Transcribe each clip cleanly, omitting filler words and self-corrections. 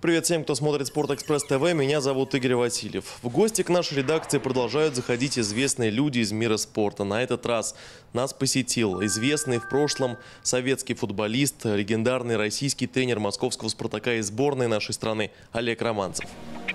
Привет всем, кто смотрит Спортэкспресс ТВ. Меня зовут Игорь Васильев. В гости к нашей редакции продолжают заходить известные люди из мира спорта. На этот раз нас посетил известный в прошлом советский футболист, легендарный российский тренер московского «Спартака» и сборной нашей страны Олег Романцев.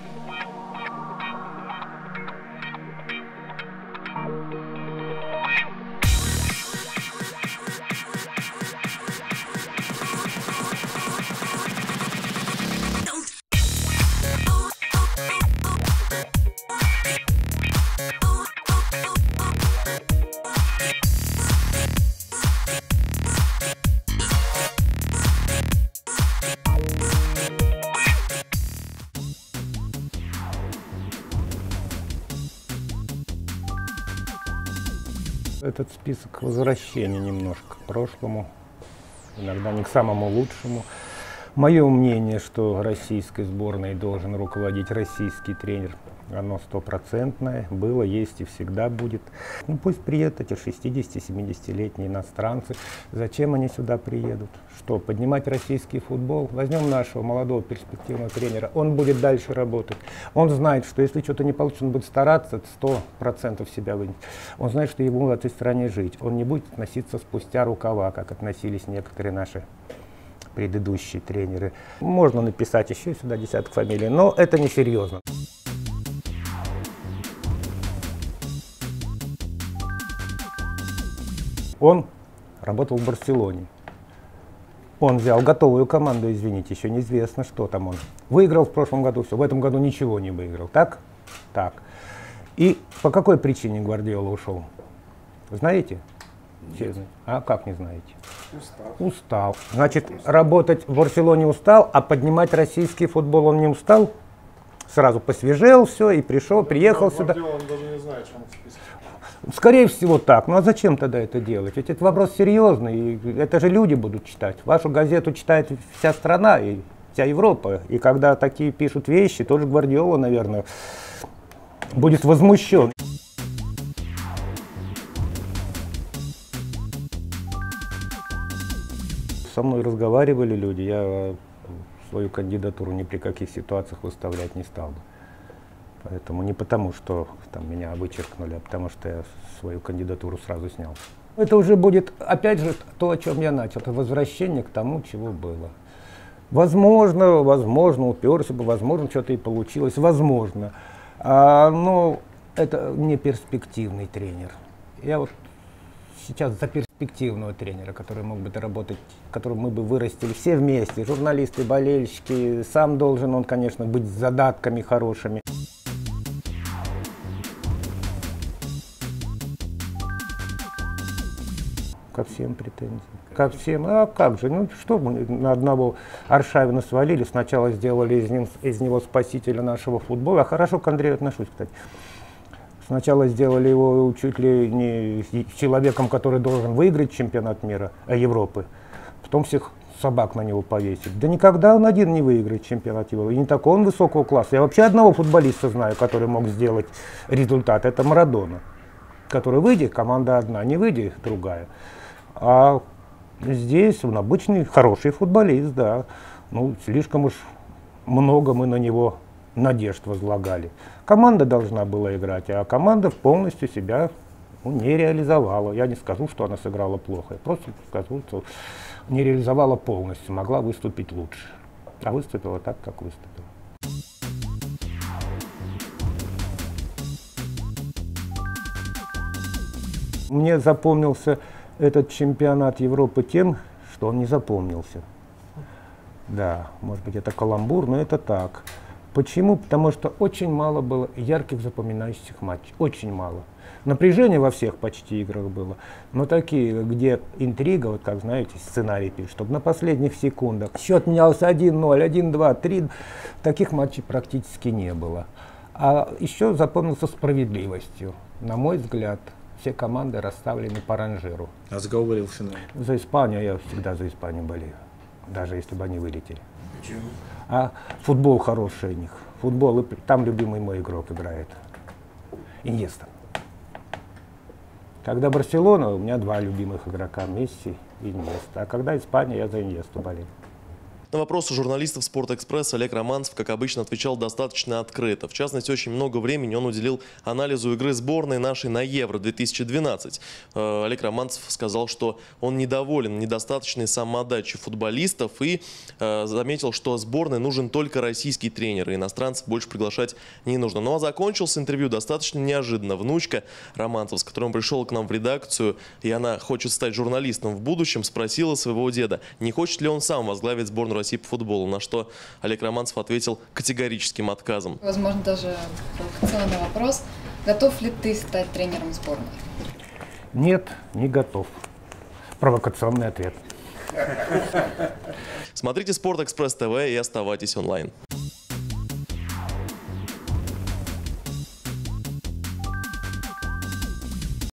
Этот список возвращения немножко к прошлому, иногда не к самому лучшему. Мое мнение, что российской сборной должен руководить российский тренер, оно стопроцентное, было, есть и всегда будет. Ну, пусть приедут эти 60-70-летние иностранцы. Зачем они сюда приедут? Что, поднимать российский футбол? Возьмем нашего молодого перспективного тренера, он будет дальше работать. Он знает, что если что-то не получится, он будет стараться 100% себя вынести. Он знает, что ему в этой стране жить. Он не будет относиться спустя рукава, как относились некоторые наши предыдущие тренеры. Можно написать еще сюда десяток фамилий, но это несерьезно. Он работал в Барселоне. Он взял готовую команду, извините, еще неизвестно, что там он. Выиграл в прошлом году все, в этом году ничего не выиграл. Так? Так. И по какой причине Гвардиола ушел? Знаете? А как не знаете? Устал. Значит, работать в Барселоне устал, а поднимать российский футбол он не устал? Сразу посвежел все и пришел, приехал сюда. Он даже не знает, что он в списке. Скорее всего так. Ну а зачем тогда это делать? Ведь этот вопрос серьезный. И это же люди будут читать. Вашу газету читает вся страна и вся Европа. И когда такие пишут вещи, тот же Гвардиола, наверное, будет возмущен. Со мной разговаривали люди, я свою кандидатуру ни при каких ситуациях выставлять не стал бы. Поэтому не потому, что там меня вычеркнули, а потому что я свою кандидатуру сразу снял. Это уже будет, опять же, то, о чем я начал, это возвращение к тому, чего было. Возможно, уперся бы, возможно, что-то и получилось, возможно. Но это не перспективный тренер. Я вот сейчас за перспективного тренера, который мог бы доработать, которого мы бы вырастили все вместе, журналисты, болельщики. Сам должен он, конечно, быть с задатками хорошими. Ко всем претензий. Ко всем. А как же? Ну что мы на одного Аршавина свалили, сначала сделали из него спасителя нашего футбола. Хорошо к Андрею отношусь, кстати. Сначала сделали его чуть ли не человеком, который должен выиграть чемпионат мира, Европы. Потом всех собак на него повесить. Да никогда он один не выиграет чемпионат Европы. И не такого он высокого класса. Я вообще одного футболиста знаю, который мог сделать результат. Это Марадона. Который выйдет, команда одна, не выйдет, другая. А здесь он обычный, хороший футболист, да. Ну, слишком уж много мы на него надежд возлагали. Команда должна была играть, а команда полностью себя не реализовала. Я не скажу, что она сыграла плохо, я просто скажу, что не реализовала полностью, могла выступить лучше. А выступила так, как выступила. Мне запомнился этот чемпионат Европы тем, что он не запомнился. Да, может быть, это каламбур, но это так. Почему? Потому что очень мало было ярких запоминающихся матчей. Очень мало. Напряжение во всех почти играх было. Но такие, где интрига, вот как знаете, сценарий пишет, чтобы на последних секундах счет менялся 1-0, 1-2, 3. Таких матчей практически не было. А еще запомнился справедливостью. На мой взгляд, все команды расставлены по ранжиру. А за кого болел в финале? За Испанию, я всегда за Испанию болею. Даже если бы они вылетели. Почему? А футбол хороший у них. Футбол, и там любимый мой игрок играет. Иньеста. Когда Барселона, у меня два любимых игрока, Месси и Иньеста. А когда Испания, я за Иньесту болею. На вопросы журналистов «Спортэкспресс» Олег Романцев, как обычно, отвечал достаточно открыто. В частности, очень много времени он уделил анализу игры сборной нашей на Евро-2012. Олег Романцев сказал, что он недоволен недостаточной самоотдачей футболистов и заметил, что сборной нужен только российский тренер, и иностранцев больше приглашать не нужно. Ну а закончился интервью достаточно неожиданно. Внучка Романцева, с которым пришел к нам в редакцию, и она хочет стать журналистом в будущем, спросила своего деда, не хочет ли он сам возглавить сборную России по футболу, на что Олег Романцев ответил категорическим отказом. Возможно, даже провокационный вопрос. Готов ли ты стать тренером сборной? Нет, не готов. Провокационный ответ. Смотрите «Спортэкспресс ТВ» и оставайтесь онлайн.